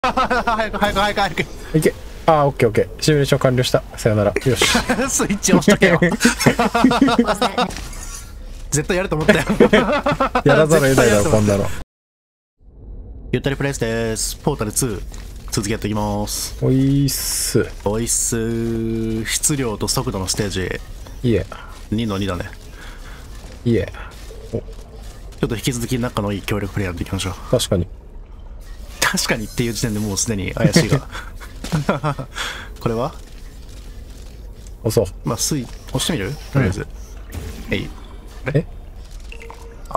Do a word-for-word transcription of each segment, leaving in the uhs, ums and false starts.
早く早く早く早くいけ。ああ、オッケーオッケー。シミュレーション完了した。さよなら。よし。 スイッチ押しとけよ。絶対やると思ったよ。 やらざるを得ないだろ、こんなの。 ゆったりプレイスです。ポータルツー続きやっていきます。 おいっす。 おいっす。質量と速度のステージいえにのにだね。 いえ。お、 ちょっと引き続き仲のいい協力プレイやっていきましょう。 確かに。 確かにっていう時点でもうすでに怪しいが。これは押そう。 まあスイ押してみるとりあえず、うん、えいえあ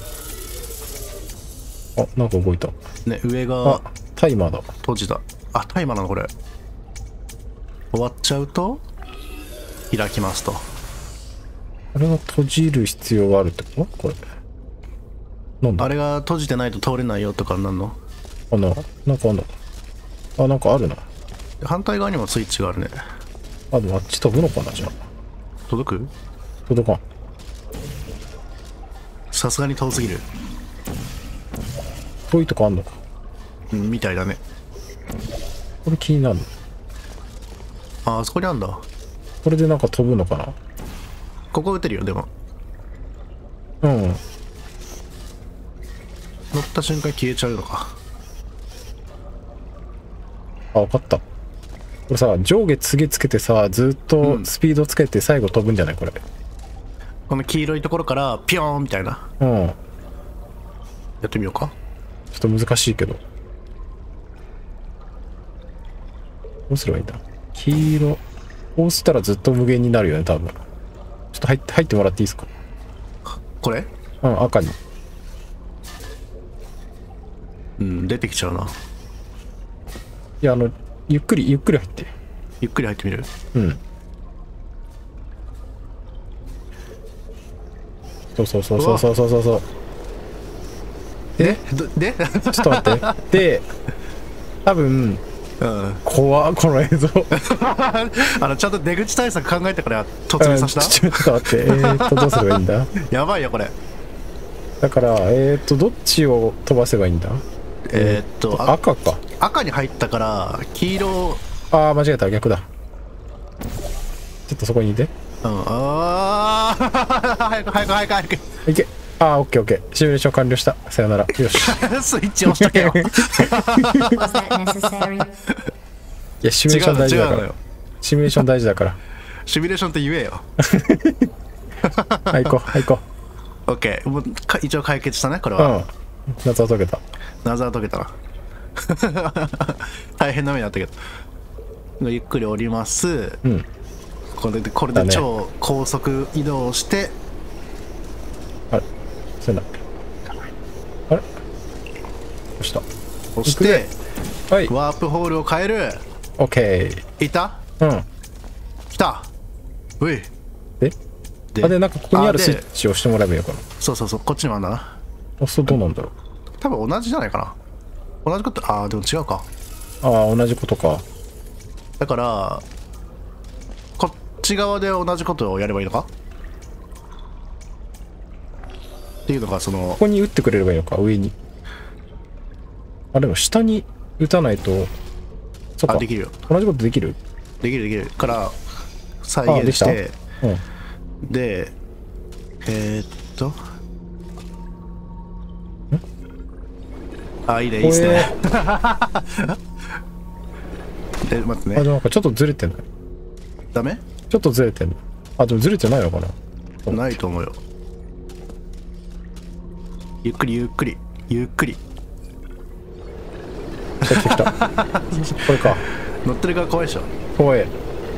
あ、なんか動いたね。上があ、タイマーだ。 閉じた。あ、タイマーなのこれ。終わっちゃうと開きますと。 あれが閉じる必要があるってことこれ。なんだあれが閉じてないと通れないよとかなんの。 あな、なんかあんの。あ、なんかあるな。 反対側にもスイッチがあるね。 あ、でもあっち飛ぶのかなじゃあ。 届く？ 届かん。 さすがに遠すぎる。 遠いとこあんのか。 うんみたいだね。 これ気になるの。 あ、あそこにあんだ。 これでなんか飛ぶのかな。 ここ撃てるよでも。 うん。 乗った瞬間消えちゃうのか。 あ、分かった。これさ、上下つげつけてさ、ずっとスピードつけて最後飛ぶんじゃないこれ。 この黄色いところからピョーンみたいな。 うん。 やってみようか。 ちょっと難しいけど。どうすればいいんだ。黄色。こうしたらずっと無限になるよね、多分。ちょっと入って入ってもらっていいですか。 これ？ うん、赤に。 うん、出てきちゃうな。 いや、あの、ゆっくりゆっくり入って。 ゆっくり入ってみる。 うん。そうそうそうそうそうそうそうそう。 ででちょっと待って。で、多分、 うん、 怖っこの映像。 あのちゃんと出口対策考えてから突入させた。 ちょっと待って。えーっと、どうすればいいんだ。 やばいよこれ。 だから、えーっと、どっちを飛ばせばいいんだ。 えー、っと赤か。 赤に入ったから黄色。 ああ、間違えた。逆だ。ちょっとそこにいて。 うん、ああ。早く早く早く早く。 いけ。ああ、オッケーオッケー。シミュレーション完了した。さよなら。よし。 スイッチ押しとけよ。 いや、シミュレーション大事だから。シミュレーション大事だから。 シミュレーションって言えよ。 はい、行こう。はい、行こう。オッケー。もうか一応解決したね、これう。うは。 ん。謎は解けた。 謎は解けたな。大変な目になったけど。ゆっくり降ります。 うん。 これで、これで超高速移動して。 あれそうな。あれ押した。 押して、 はい。 ワープホールを変える。 オッケー。いた？ うん。 来た。うい。 でで、あ、で、なんかここにあるスイッチを押してもらえばいいのかな。 そうそうそう、こっちにもあんだな。 あ、そう、どうなんだろう。 多分同じじゃないかな。同じこと、ああ、でも違うか。 ああ、同じことか。 だから、こっち側で同じことをやればいいのかっていうのが、その。 ここに打ってくれればいいのか、上に。あ、でも下に打たないと。そっか。 あ、できるよ。 同じことできる？ できるできる。から、再現して、 うん、 で、えー、っと。あ、いいね、いいっすね。え、待ってね。 あ、でもなんかちょっとずれてない？ ダメ？ ちょっとずれてんの。あ、でもずれてないのかな。 ないと思うよ。ゆっくりゆっくりゆっくり。 帰ってきた。これか。 乗ってる側怖いでしょ。 怖い。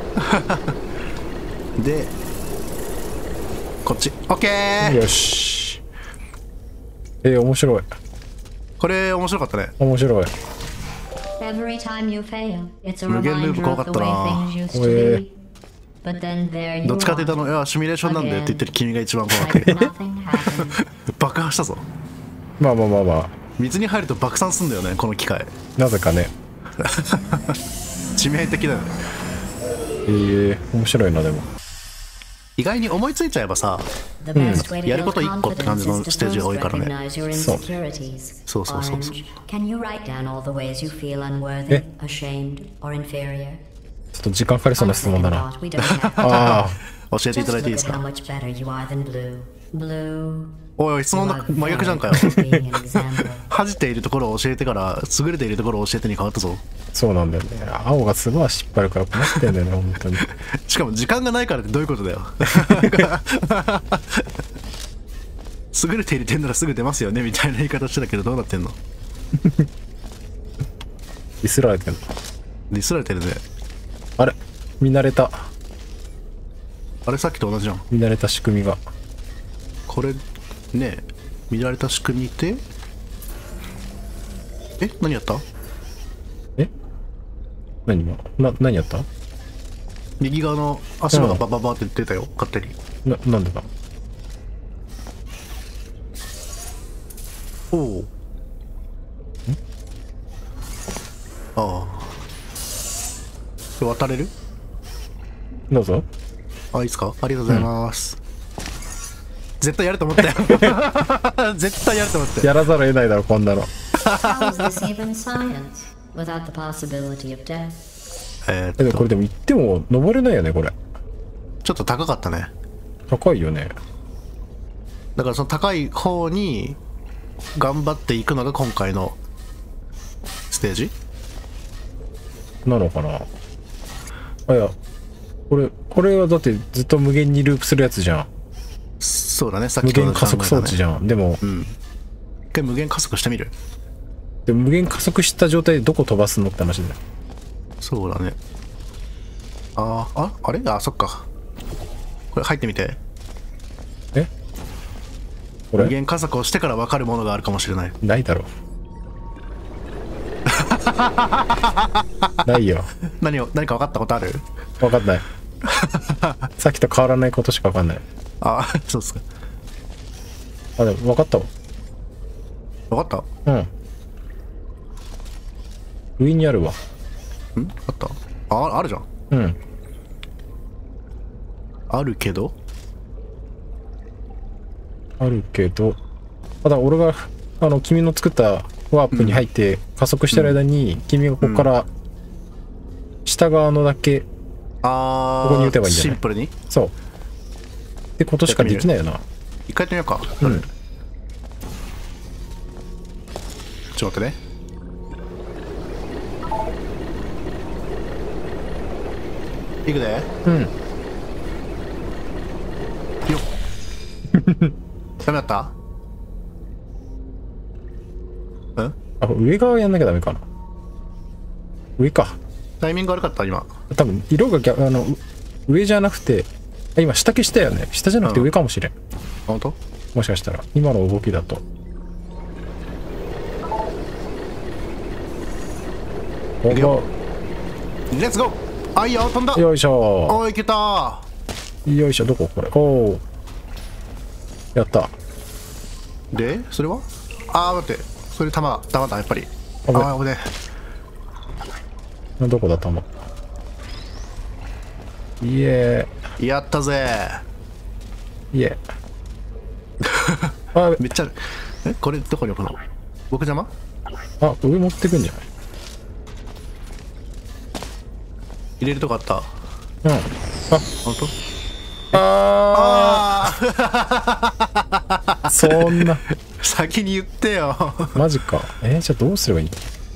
で、こっち。オッケー。 よし。えー、面白い。 これ面白かったね。 面白い。 無限ループ怖かったな。 怖え。 どっちかって言ったの、いやシミュレーションなんだよって言ってる君が一番怖かった。爆破したぞ。 まあまあまあまあ。 水に入ると爆散すんだよね、この機械。 なぜかね。 致命的だよね。 えー、面白いなでも。 意外に思いついちゃえばさ、 うん、 やることいっこって感じのステージが多いからね。 そうそうそうそうそう。 えちょっと時間かかりそうな質問だな。ああ教えていただいていいですか。おいおい、質問の真逆じゃんかよ。恥じているところを教えてから優れているところを教えてに変わったぞ。優そうなんだよね。青がすごい足引っ張るから困ってんだよね本当に。 しかも時間がないからってどういうことだよ。優れている点ならすぐ出ますよねみたいな言い方してたけどどうなってんの。 ディスられてんの。 ディスられてるね。 あれ見慣れた。 あれさっきと同じじゃん。 見慣れた仕組みが。 これねえ、見られた仕組みで、え、何やった？ え何がな、何やった？ 右側の足場がバババって出たよ、勝手に。 な、なんでだ？ おお。ああ。渡れる？ どうぞ。 あ、いいですか？ありがとうございます。うん、絶対やると思ったよ。絶対やると思って。 やらざるを得ないだろこんなの。 えっとでもこれでも行っても登れないよねこれ。 ちょっと高かったね。 高いよね。 だからその高い方に頑張っていくのが今回のステージなのかな。あ、いやこれこれはだってずっと無限にループするやつじゃん。 そうだね、さっき無限加速装置じゃん。でも、 うん、一回無限加速してみる。 でも無限加速した状態でどこ飛ばすのって話だよ。 そうだね。あーあ、あれあ、そっか。これ入ってみて。 えこれ無限加速をしてから分かるものがあるかもしれない。 ないだろ。ないよ。 何を、何か分かったことある？ 分かんない。さっきと変わらないことしか分かんない。 あ、そうっすか。 あ、でも分かったわ。 分かった？うん。上にあるわ。 ん？あった？あ、あるじゃん。 うん。 あるけどあるけど、ただ俺が、あの、君の作ったワープに入って加速してる間に、うん、君がここから、下側のだけ、 あー、 ここに打てばいいんじゃない？ シンプルに？ そう。ってことしかできないよな。 一回やってみようか。 うん。 ちょっと待ってね。いくで。 うん。 よっ。ダメだった？うん？ あ、上側やんなきゃダメかな。上か。 タイミング悪かった今。 多分色が逆、あの上じゃなくて、今下消したよね。下じゃなくて上かもしれん。 うん、本当？ もしかしたら今の動きだと。 いくよ。レッツゴー。あ、いいよ、飛んだ。 よいしょ。 おー、いけたー。よいしょ、どここれ。おお。やった。 で、それは？あー、待って。それ弾、弾だ、やっぱり。あー、危ねえ。どこだ、弾。イエー。やったぜー。イエー。 あ、めっちゃある。え、これどこに置くの？僕邪魔？ あ、上持ってくんじゃない？ 入れるとこあった。 うん。あ、 本当？ ああ。そんな。 先に言ってよ。 マジか。えー、じゃあどうすればいいの？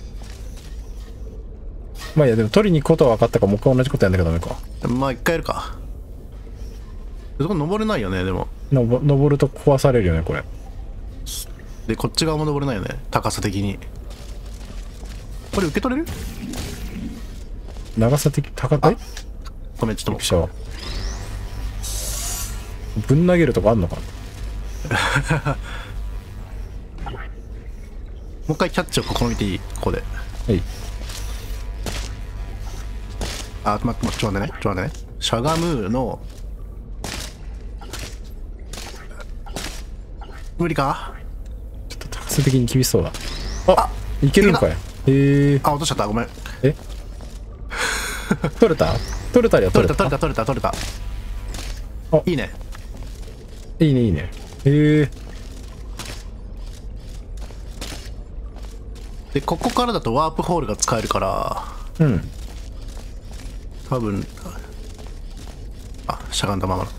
まあいや、でも取りに行くことは分かったから、もう一回同じことやんなきゃダメか。 まあ一回やるか。そこ登れないよね、でも。 のぼ登ると壊されるよね、これ。 で、こっち側も登れないよね、高さ的に。これ受け取れる？ 長さ的、高さ、え？ ごめん、ちょっともう。ぶん投げるとかあんのかな？ もう一回キャッチを試みていい？ここで。 はい。 あ、待って、ちょっと待ってね。ちょっと待ってね。しゃがむの。無理か？ ちょっと高さ的に厳しそうだ。あ、いけるんかい。へえ。 あ、落としちゃった。ごめん。 え？取れた？取れたりは取れた。 取れた、取れた、取れた、取れた。 あいいね。 いいねいいね。へえ。 でここからだとワープホールが使えるから、 うん多分、あ、しゃがんだままだった。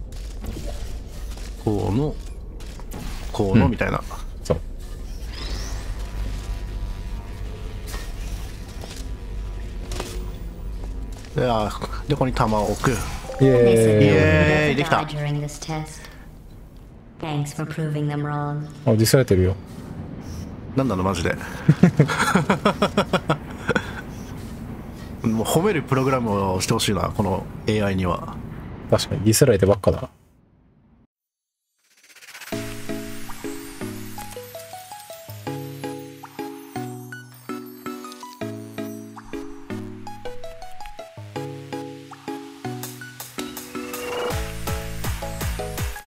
こうのこうの、 うんみたいな。 そうで、あ、でここに弾を置く。 イ They エ said イエーイ、 no one would で ever きた。 die during this test. Thanks for proving them wrong. ーイ。あ、ディスられてるよ。 なんなのマジで。もう褒めるプログラムをしてほしいな、この エーアイ には。 確かにディスられてばっかだ。